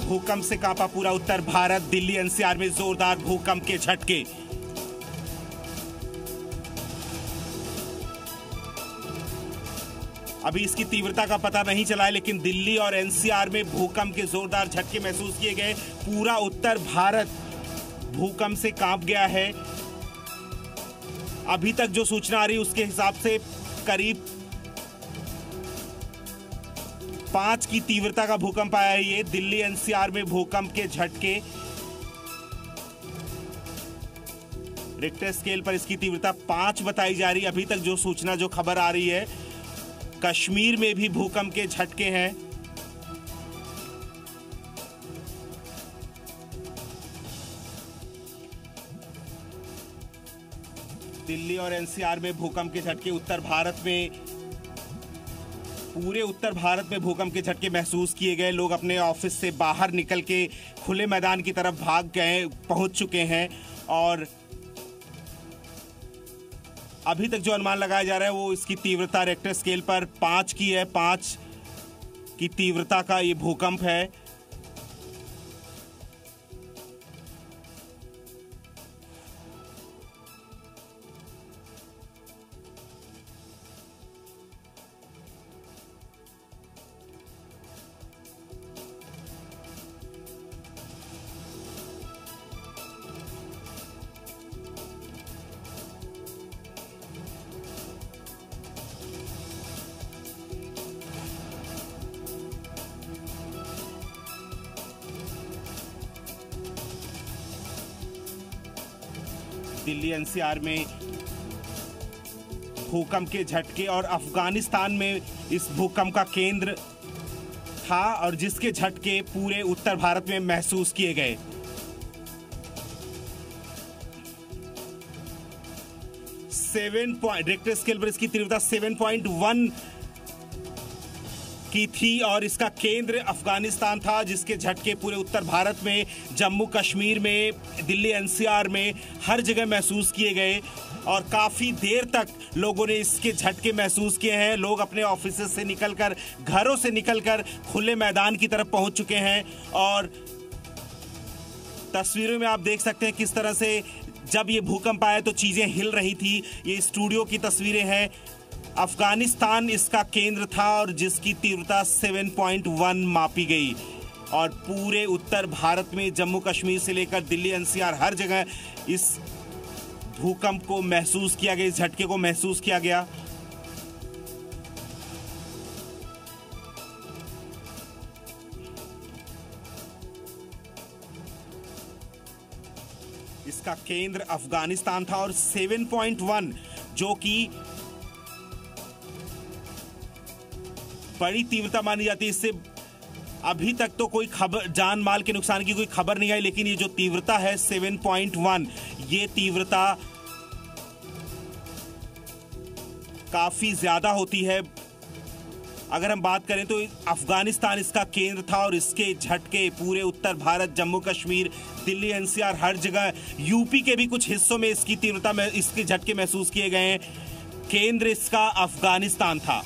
भूकंप से कांपा पूरा उत्तर भारत। दिल्ली एनसीआर में जोरदार भूकंप के झटके। अभी इसकी तीव्रता का पता नहीं चला है, लेकिन दिल्ली और एनसीआर में भूकंप के जोरदार झटके महसूस किए गए। पूरा उत्तर भारत भूकंप से कांप गया है। अभी तक जो सूचना आ रही है उसके हिसाब से करीब 5 की तीव्रता का भूकंप आया है। ये दिल्ली एनसीआर में भूकंप के झटके। रिक्टर स्केल पर इसकी तीव्रता 5 बताई जा रही है। अभी तक जो सूचना, जो खबर आ रही है, कश्मीर में भी भूकंप के झटके हैं। दिल्ली और एनसीआर में भूकंप के झटके। उत्तर भारत में, पूरे उत्तर भारत में भूकंप के झटके महसूस किए गए। लोग अपने ऑफिस से बाहर निकल के खुले मैदान की तरफ भाग गए, पहुंच चुके हैं। और अभी तक जो अनुमान लगाया जा रहा है वो इसकी तीव्रता रिक्टर स्केल पर 5 की है। 5 की तीव्रता का ये भूकंप है। दिल्ली एनसीआर में भूकंप के झटके। और अफगानिस्तान में इस भूकंप का केंद्र था और जिसके झटके पूरे उत्तर भारत में महसूस किए गए। रिक्टर स्केल पर इसकी तीव्रता 7.1 की थी और इसका केंद्र अफगानिस्तान था, जिसके झटके पूरे उत्तर भारत में, जम्मू कश्मीर में, दिल्ली एनसीआर में हर जगह महसूस किए गए। और काफी देर तक लोगों ने इसके झटके महसूस किए हैं। लोग अपने ऑफिस से निकलकर, घरों से निकलकर खुले मैदान की तरफ पहुंच चुके हैं। और तस्वीरों में आप देख सकते हैं किस तरह से जब ये भूकंप आया तो चीजें हिल रही थी। ये स्टूडियो की तस्वीरें हैं। अफगानिस्तान इसका केंद्र था और जिसकी तीव्रता 7.1 मापी गई। और पूरे उत्तर भारत में, जम्मू कश्मीर से लेकर दिल्ली एनसीआर, हर जगह इस भूकंप को महसूस किया गया, इस झटके को महसूस किया गया। इसका केंद्र अफगानिस्तान था और 7.1 जो कि बड़ी तीव्रता मानी जाती है। इससे अभी तक तो कोई खबर, जान माल के नुकसान की कोई खबर नहीं आई, लेकिन ये जो तीव्रता है 7.1, ये तीव्रता काफी ज्यादा होती है। अगर हम बात करें तो अफगानिस्तान इसका केंद्र था और इसके झटके पूरे उत्तर भारत, जम्मू कश्मीर, दिल्ली एनसीआर, हर जगह, यूपी के भी कुछ हिस्सों में इसकी तीव्रता में इसके झटके महसूस किए गए हैं। केंद्र इसका अफगानिस्तान था।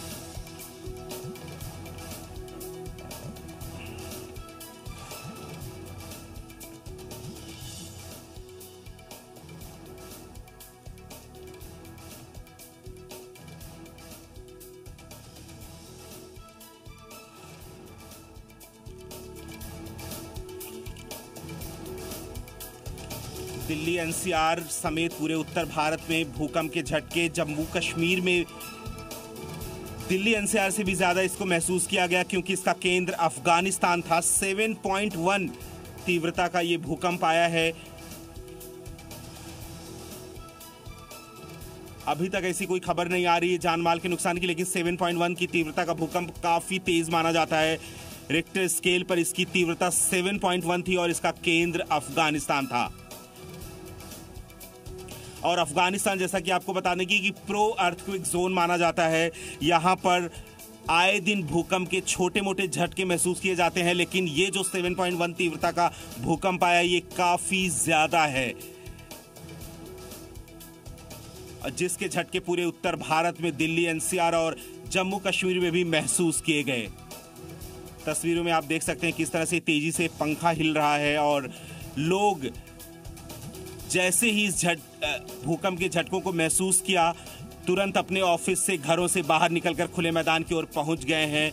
दिल्ली एनसीआर समेत पूरे उत्तर भारत में भूकंप के झटके। जम्मू कश्मीर में दिल्ली एनसीआर से भी ज्यादा इसको महसूस किया गया क्योंकि इसका केंद्र अफगानिस्तान था। 7.1 तीव्रता का ये भूकंप आया है। अभी तक ऐसी कोई खबर नहीं आ रही है जान माल के नुकसान की, लेकिन 7.1 की तीव्रता का भूकंप काफी तेज माना जाता है। रिक्टर स्केल पर इसकी तीव्रता 7.1 थी और इसका केंद्र अफगानिस्तान था। और अफगानिस्तान, जैसा कि आपको बताने की कि प्रो अर्थक्वेक जोन माना जाता है। यहाँ पर आए दिन भूकंप के छोटे मोटे झटके महसूस किए जाते हैं, लेकिन ये जो 7.1 तीव्रता का भूकंप आया, ये काफी ज्यादा है, जिसके झटके पूरे उत्तर भारत में, दिल्ली एनसीआर और जम्मू कश्मीर में भी महसूस किए गए। तस्वीरों में आप देख सकते हैं किस तरह से तेजी से पंखा हिल रहा है और लोग जैसे ही इस भूकंप के झटकों को महसूस किया तुरंत अपने ऑफिस से, घरों से बाहर निकलकर खुले मैदान की ओर पहुंच गए हैं।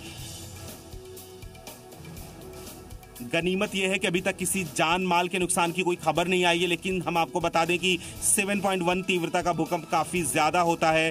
गनीमत यह है कि अभी तक किसी जान माल के नुकसान की कोई खबर नहीं आई है, लेकिन हम आपको बता दें कि 7.1 तीव्रता का भूकंप काफी ज्यादा होता है।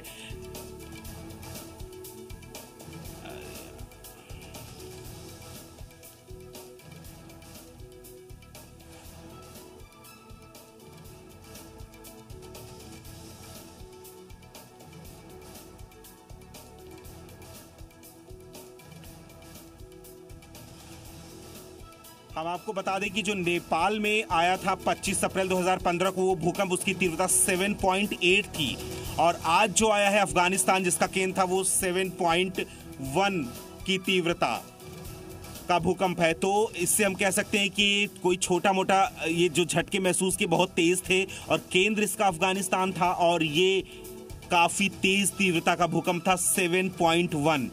हम आपको बता दें कि जो नेपाल में आया था 25 अप्रैल 2015 को, वो भूकंप उसकी तीव्रता 7.8 थी और आज जो आया है अफगानिस्तान जिसका केंद्र था वो 7.1 की तीव्रता का भूकंप है। तो इससे हम कह सकते हैं कि कोई छोटा मोटा ये जो झटके महसूस किए बहुत तेज थे और केंद्र इसका अफगानिस्तान था और ये काफी तेज तीव्रता का भूकंप था 7.1।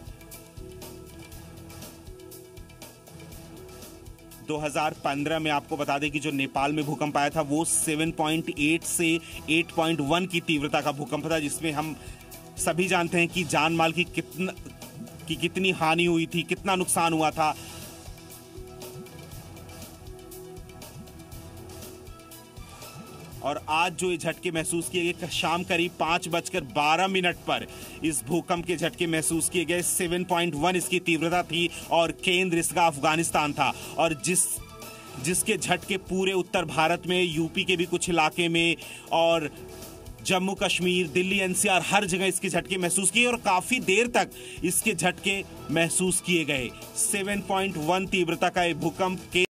2015 में आपको बता दें कि जो नेपाल में भूकंप आया था वो 7.8 से 8.1 की तीव्रता का भूकंप था, जिसमें हम सभी जानते हैं कि जान माल की कितनी हानि हुई थी, कितना नुकसान हुआ था। और आज जो ये झटके महसूस किए गए शाम करीब 5:12 पर इस भूकंप के झटके महसूस किए गए। 7.1 इसकी तीव्रता थी और केंद्र इसका अफगानिस्तान था और जिसके झटके पूरे उत्तर भारत में, यूपी के भी कुछ इलाके में और जम्मू कश्मीर, दिल्ली, एनसीआर हर जगह इसके झटके महसूस किए और काफी देर तक इसके झटके महसूस किए गए। 7.1 तीव्रता का ये भूकंप के